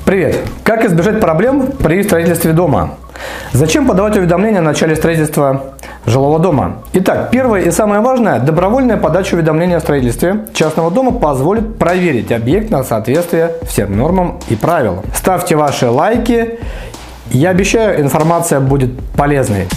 Привет! Как избежать проблем при строительстве дома? Зачем подавать уведомления о начале строительства жилого дома? Итак, первое и самое важное – добровольная подача уведомления о строительстве частного дома позволит проверить объект на соответствие всем нормам и правилам. Ставьте ваши лайки, я обещаю, информация будет полезной.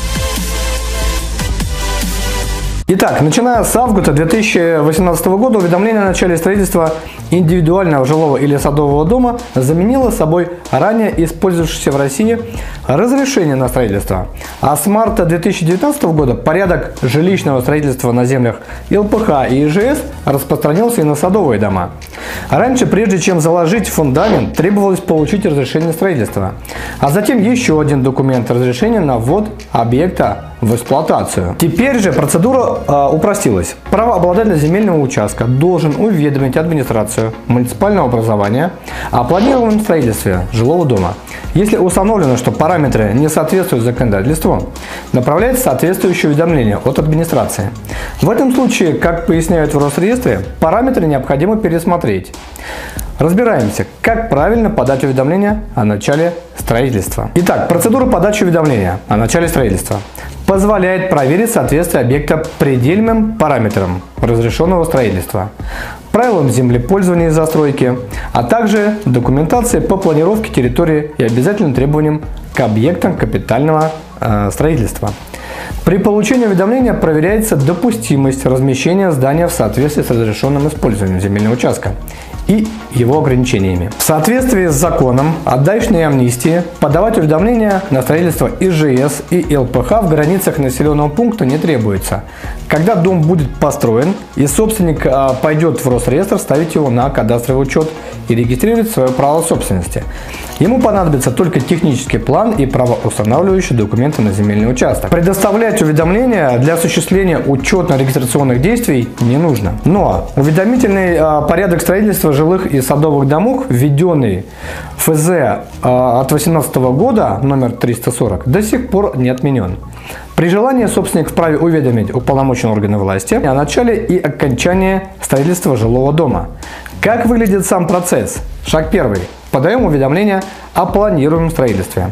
Итак, начиная с августа 2018 года уведомление о начале строительства индивидуального жилого или садового дома заменило собой ранее использовавшееся в России разрешение на строительство. А с марта 2019 года порядок жилищного строительства на землях ЛПХ и ИЖС распространился и на садовые дома. Раньше, прежде чем заложить фундамент, требовалось получить разрешение строительства, а затем еще один документ разрешения на ввод объекта в эксплуатацию. Теперь же процедура упростилась. Правообладатель земельного участка должен уведомить администрацию муниципального образования о планируемом строительстве жилого дома. Если установлено, что параметры не соответствуют законодательству, направляется соответствующее уведомление от администрации. В этом случае, как поясняют в Росреестре, параметры необходимо пересмотреть. Разбираемся, как правильно подать уведомление о начале строительства. Итак, процедура подачи уведомления о начале строительства позволяет проверить соответствие объекта предельным параметрам разрешенного строительства, правилам землепользования и застройки, а также документации по планировке территории и обязательным требованиям к объектам капитального строительства. При получении уведомления проверяется допустимость размещения здания в соответствии с разрешенным использованием земельного участка и его ограничениями. В соответствии с законом о дачной амнистии подавать уведомления на строительство ИЖС и ЛПХ в границах населенного пункта не требуется. Когда дом будет построен и собственник пойдет в Росреестр ставить его на кадастровый учет и регистрировать свое право собственности. Ему понадобится только технический план и правоустанавливающие документы на земельный участок. Предоставлять уведомления для осуществления учетно-регистрационных действий не нужно. Но уведомительный порядок строительства жилых и садовых домов, введенный в ФЗ от 2018 года, номер 340, до сих пор не отменен. При желании собственник вправе уведомить уполномоченные органы власти о начале и окончании строительства жилого дома. Как выглядит сам процесс? Шаг 1. Подаем уведомление о планируемом строительстве.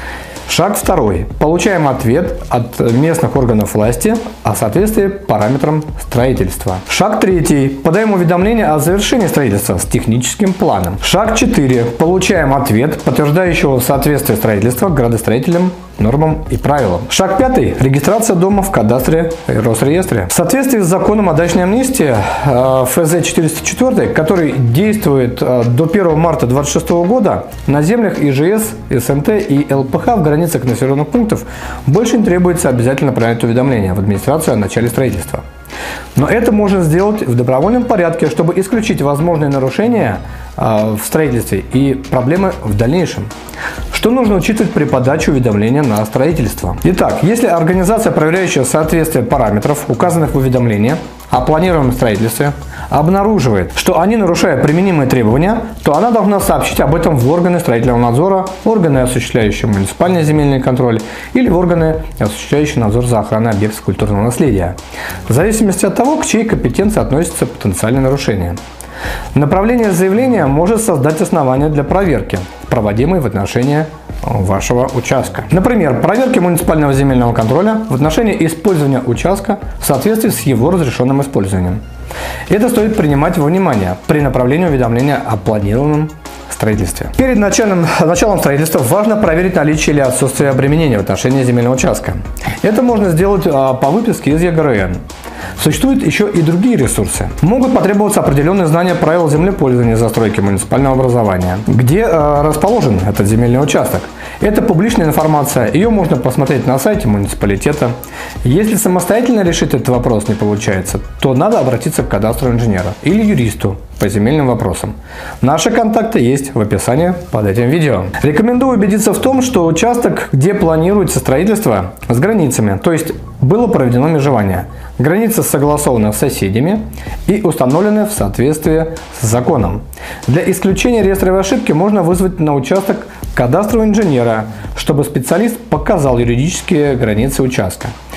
Шаг 2. Получаем ответ от местных органов власти о соответствии параметрам строительства. Шаг 3. Подаем уведомление о завершении строительства с техническим планом. Шаг 4. Получаем ответ, подтверждающего соответствие строительства градостроительным нормам и правилам. Шаг 5. Регистрация дома в кадастре и Росреестре. В соответствии с законом о дачной амнистии ФЗ 404, который действует до 1 марта 2026 года, на землях ИЖС, СНТ и ЛПХ в границах населенных пунктов больше не требуется обязательно отправлять уведомление в администрацию о начале строительства. Но это можно сделать в добровольном порядке, чтобы исключить возможные нарушения в строительстве и проблемы в дальнейшем. Что нужно учитывать при подаче уведомления на строительство? Итак, если организация, проверяющая соответствие параметров, указанных в уведомлении о планируемом строительстве, обнаруживает, что они нарушают применимые требования, то она должна сообщить об этом в органы строительного надзора, органы, осуществляющие муниципальный земельный контроль, или в органы, осуществляющие надзор за охраной объектов культурного наследия, в зависимости от того, к чьей компетенции относится потенциальное нарушение. Направление заявления может создать основания для проверки, проводимой в отношении вашего участка. Например, проверки муниципального земельного контроля в отношении использования участка в соответствии с его разрешенным использованием. Это стоит принимать во внимание при направлении уведомления о планируемом строительстве. Перед началом строительства важно проверить наличие или отсутствие обременения в отношении земельного участка. Это можно сделать по выписке из ЕГРН. Существуют еще и другие ресурсы. Могут потребоваться определенные знания правил землепользования и застройки муниципального образования, где расположен этот земельный участок. Это публичная информация, ее можно посмотреть на сайте муниципалитета. Если самостоятельно решить этот вопрос не получается, то надо обратиться к кадастровому инженеру или юристу по земельным вопросам. Наши контакты есть в описании под этим видео. Рекомендую убедиться в том, что участок, где планируется строительство, с границами, то есть было проведено межевание. Границы согласованы с соседями и установлены в соответствии с законом. Для исключения реестровой ошибки можно вызвать на участок кадастрового инженера, чтобы специалист показал юридические границы участка.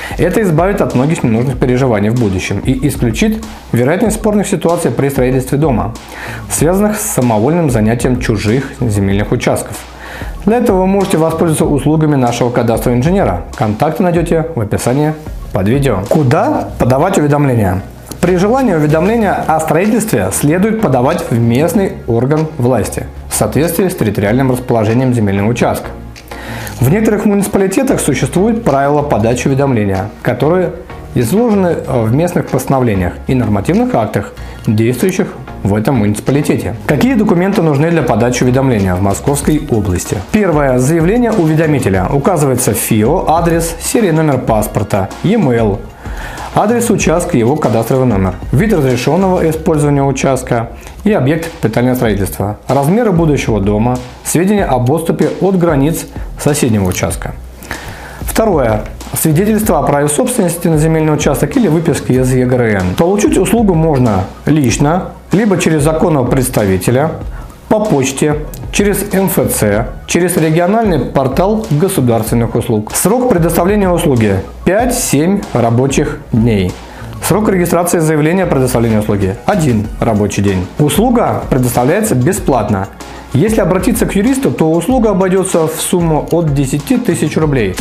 Это избавит от многих ненужных переживаний в будущем и исключит вероятность спорных ситуаций при строительстве дома, связанных с самовольным занятием чужих земельных участков. Для этого вы можете воспользоваться услугами нашего кадастрового инженера. Контакты найдете в описании под видео. Куда подавать уведомления? При желании уведомления о строительстве следует подавать в местный орган власти в соответствии с территориальным расположением земельного участка. В некоторых муниципалитетах существуют правила подачи уведомления, которые изложены в местных постановлениях и нормативных актах, действующих в этом муниципалитете. Какие документы нужны для подачи уведомления в Московской области? Первое. Заявление уведомителя. Указывается ФИО, адрес, серия номер паспорта, e-mail, адрес участка и его кадастровый номер, вид разрешенного использования участка и объект капитального строительства, размеры будущего дома, сведения об отступе от границ соседнего участка. Второе. Свидетельство о праве собственности на земельный участок или выписки из ЕГРН. Получить услугу можно лично, либо через законного представителя, по почте, через МФЦ, через региональный портал государственных услуг. Срок предоставления услуги 5-7 рабочих дней. Срок регистрации заявления о предоставлении услуги 1 рабочий день. Услуга предоставляется бесплатно. Если обратиться к юристу, то услуга обойдется в сумму от 10 тысяч рублей.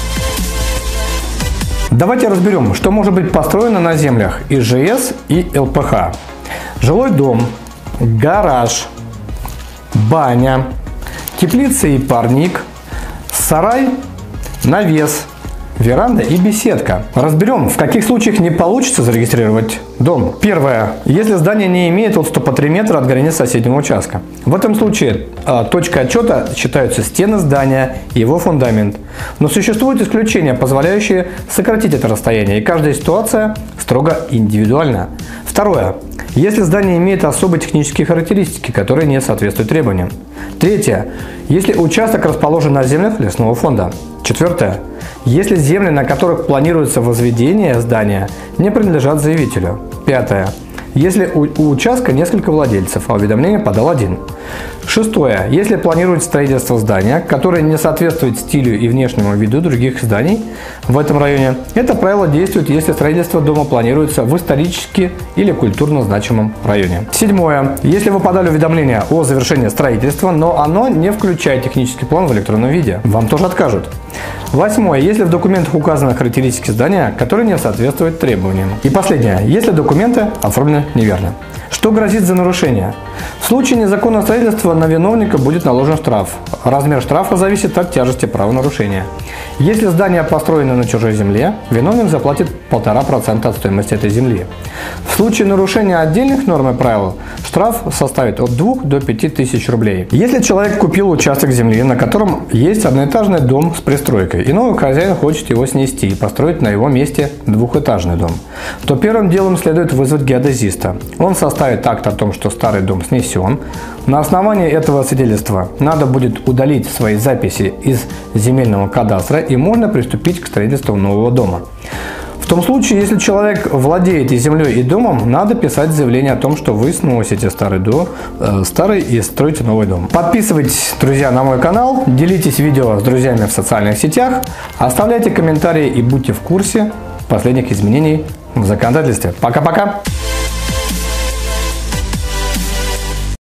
Давайте разберем, что может быть построено на землях ИЖС и ЛПХ. Жилой дом, гараж, баня, теплица и парник, сарай, навес, веранда и беседка. Разберем, в каких случаях не получится зарегистрировать дом. Первое. Если здание не имеет отступа 3 метра от границ соседнего участка. В этом случае точкой отчета считаются стены здания и его фундамент. Но существуют исключения, позволяющие сократить это расстояние, и каждая ситуация строго индивидуальна. Второе. Если здание имеет особые технические характеристики, которые не соответствуют требованиям. Третье. Если участок расположен на землях лесного фонда. Четвертое. Если земли, на которых планируется возведение здания, не принадлежат заявителю. Пятое. Если у участка несколько владельцев, а уведомление подал один. Шестое. Если планируется строительство здания, которое не соответствует стилю и внешнему виду других зданий в этом районе, это правило действует, если строительство дома планируется в исторически или культурно значимом районе. Седьмое. Если вы подали уведомление о завершении строительства, но оно не включает технический план в электронном виде, вам тоже откажут. Восьмое. Если в документах указаны характеристики здания, которые не соответствуют требованиям. И последнее. Если документы оформлены неверно. Что грозит за нарушение? В случае незаконного строительства на виновника будет наложен штраф. Размер штрафа зависит от тяжести правонарушения. Если здание построено на чужой земле, виновник заплатит 1,5% от стоимости этой земли. В случае нарушения отдельных норм и правил, штраф составит от 2 до 5 тысяч рублей. Если человек купил участок земли, на котором есть одноэтажный дом с пристройкой, и новый хозяин хочет его снести и построить на его месте двухэтажный дом, то первым делом следует вызвать геодезиста. Он составит акт о том, что старый дом снесен. На основании этого свидетельства надо будет удалить свои записи из земельного кадастра, и можно приступить к строительству нового дома. В том случае, если человек владеет и землей, и домом, надо писать заявление о том, что вы сносите старый и строите новый дом. Подписывайтесь, друзья, на мой канал, делитесь видео с друзьями в социальных сетях, оставляйте комментарии и будьте в курсе последних изменений в законодательстве. Пока-пока!